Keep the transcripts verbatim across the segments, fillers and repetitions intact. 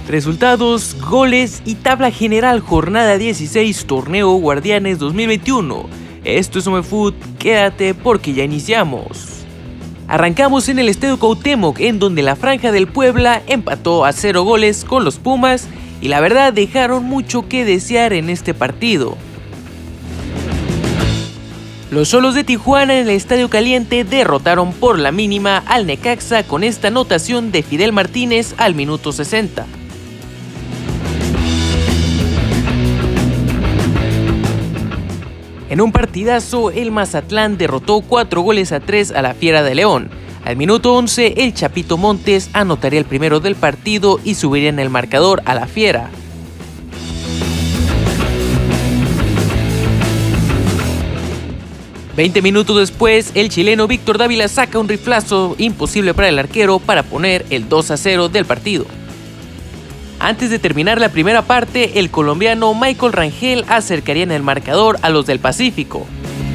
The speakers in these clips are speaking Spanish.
Resultados, goles y tabla general jornada dieciséis Torneo Guardianes dos mil veintiuno. Esto es Omefoot, quédate porque ya iniciamos. Arrancamos en el Estadio Cuauhtémoc, en donde la Franja del Puebla empató a cero goles con los Pumas y la verdad dejaron mucho que desear en este partido. Los Xolos de Tijuana en el Estadio Caliente derrotaron por la mínima al Necaxa con esta anotación de Fidel Martínez al minuto sesenta. En un partidazo, el Mazatlán derrotó cuatro goles a tres a la Fiera de León. Al minuto once, el Chapito Montes anotaría el primero del partido y subiría en el marcador a la Fiera. veinte minutos después, el chileno Víctor Dávila saca un riflazo imposible para el arquero para poner el dos a cero del partido. Antes de terminar la primera parte, el colombiano Michael Rangel acercaría en el marcador a los del Pacífico.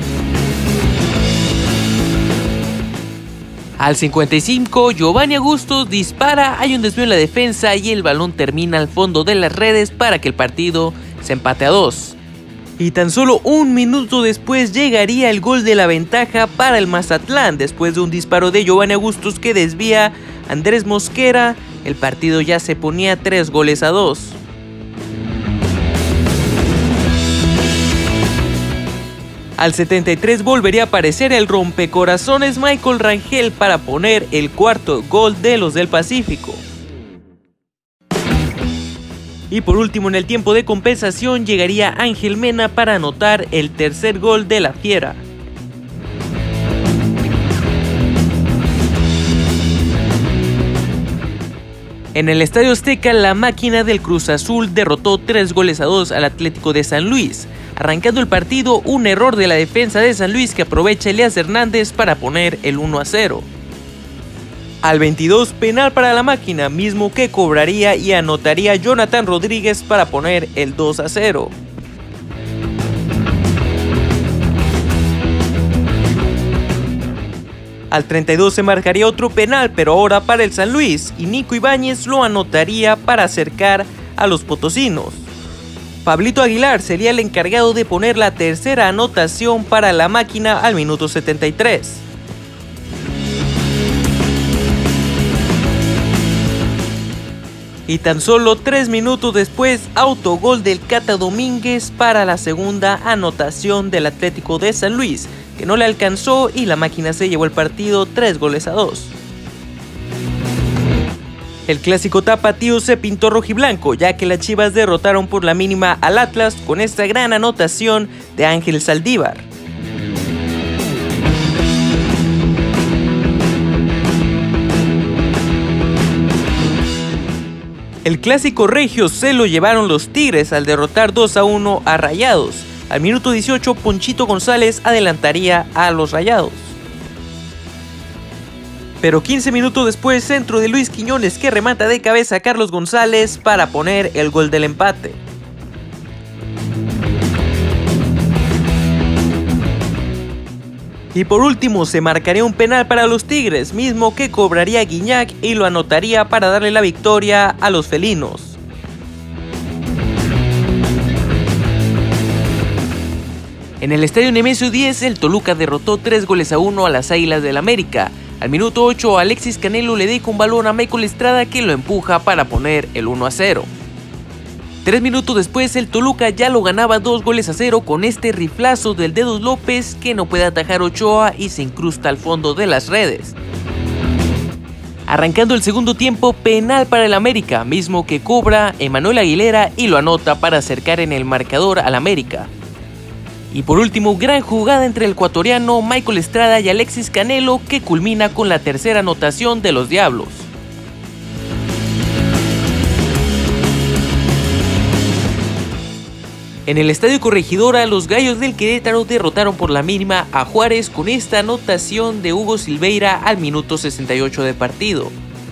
Al cincuenta y cinco, Giovanni Augusto dispara, hay un desvío en la defensa y el balón termina al fondo de las redes para que el partido se empate a dos. Y tan solo un minuto después llegaría el gol de la ventaja para el Mazatlán. Después de un disparo de Giovanni Augusto que desvía Andrés Mosquera, el partido ya se ponía tres goles a dos. Al setenta y tres volvería a aparecer el rompecorazones Michael Rangel para poner el cuarto gol de los del Pacífico. Y por último, en el tiempo de compensación llegaría Ángel Mena para anotar el tercer gol de la Fiera. En el Estadio Azteca, la máquina del Cruz Azul derrotó tres goles a dos al Atlético de San Luis. Arrancando el partido, un error de la defensa de San Luis que aprovecha Elías Hernández para poner el uno a cero. Al veintidós, penal para la máquina, mismo que cobraría y anotaría Jonathan Rodríguez para poner el dos a cero. Al treinta y dos se marcaría otro penal, pero ahora para el San Luis, y Nico Ibáñez lo anotaría para acercar a los potosinos. Pablito Aguilar sería el encargado de poner la tercera anotación para la máquina al minuto setenta y tres. Y tan solo tres minutos después, autogol del Cata Domínguez para la segunda anotación del Atlético de San Luis, que no le alcanzó y la máquina se llevó el partido tres goles a dos. El clásico tapatío se pintó rojiblanco, ya que las Chivas derrotaron por la mínima al Atlas con esta gran anotación de Ángel Saldívar. El clásico regio se lo llevaron los Tigres al derrotar dos a uno a Rayados. Al minuto dieciocho, Ponchito González adelantaría a los Rayados. Pero quince minutos después, centro de Luis Quiñones que remata de cabeza a Carlos González para poner el gol del empate. Y por último, se marcaría un penal para los Tigres, mismo que cobraría Guiñac y lo anotaría para darle la victoria a los felinos. En el Estadio Nemesio diez, el Toluca derrotó tres goles a uno a las Águilas del América. Al minuto ocho, Alexis Canelo le deja un balón a Michael Estrada que lo empuja para poner el uno a cero. Tres minutos después, el Toluca ya lo ganaba dos goles a cero con este riflazo del Dedos López que no puede atajar Ochoa y se incrusta al fondo de las redes. Arrancando el segundo tiempo, penal para el América, mismo que cobra Emanuel Aguilera y lo anota para acercar en el marcador al América. Y por último, gran jugada entre el ecuatoriano Michael Estrada y Alexis Canelo que culmina con la tercera anotación de los Diablos. En el Estadio Corregidora, los Gallos del Querétaro derrotaron por la mínima a Juárez con esta anotación de Hugo Silveira al minuto sesenta y ocho de partido.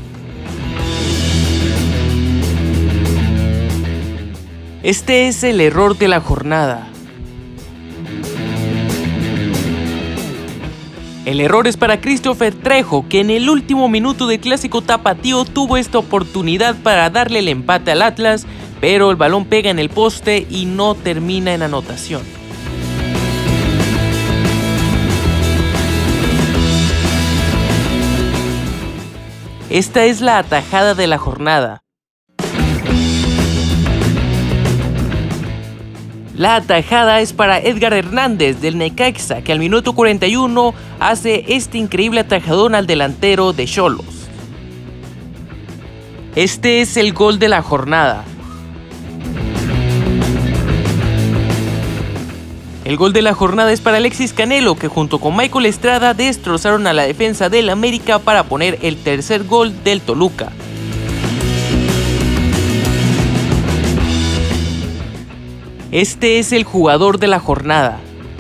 Este es el error de la jornada. El error es para Christopher Trejo, que en el último minuto del clásico tapatío tuvo esta oportunidad para darle el empate al Atlas, pero el balón pega en el poste y no termina en anotación. Esta es la atajada de la jornada. La atajada es para Edgar Hernández del Necaxa, que al minuto cuarenta y uno hace este increíble atajadón al delantero de Xolos. Este es el gol de la jornada. El gol de la jornada es para Alexis Canelo, que junto con Michael Estrada destrozaron a la defensa del América para poner el tercer gol del Toluca. Este es el jugador de la jornada.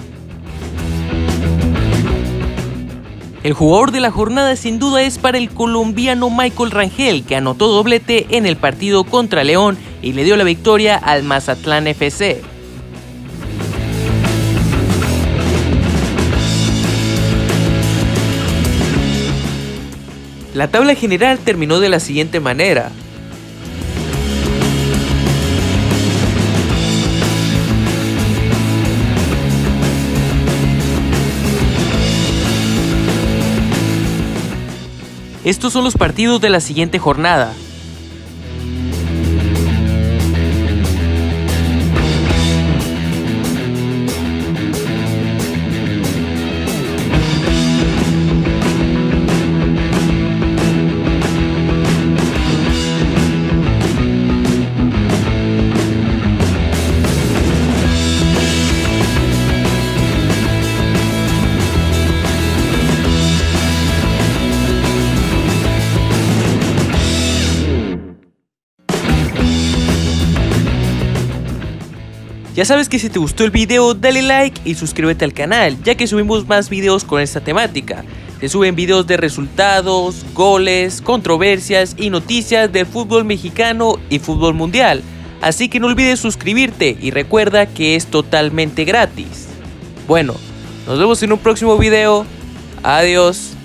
El jugador de la jornada sin duda es para el colombiano Michael Rangel, que anotó doblete en el partido contra León y le dio la victoria al Mazatlán F C. La tabla general terminó de la siguiente manera. Estos son los partidos de la siguiente jornada. Ya sabes que si te gustó el video dale like y suscríbete al canal, ya que subimos más videos con esta temática. Se suben videos de resultados, goles, controversias y noticias del fútbol mexicano y fútbol mundial. Así que no olvides suscribirte y recuerda que es totalmente gratis. Bueno, nos vemos en un próximo video. Adiós.